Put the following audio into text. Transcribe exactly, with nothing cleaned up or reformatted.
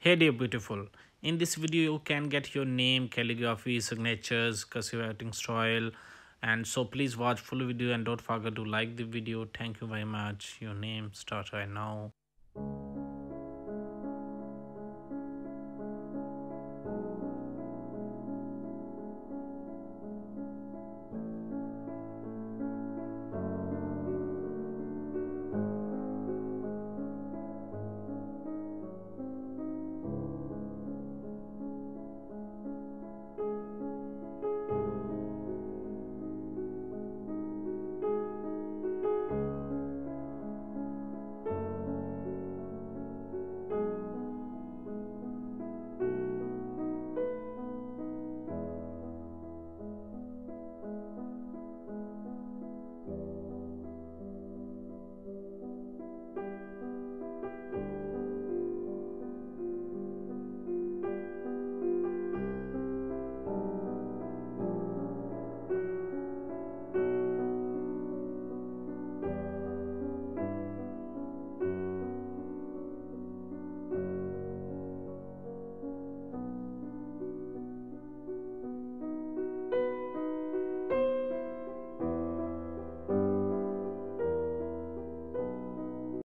Hey dear beautiful, in this video you can get your name, calligraphy, signatures, cursive writing style, and so please watch full video and don't forget to like the video. Thank you very much. Your name start right now.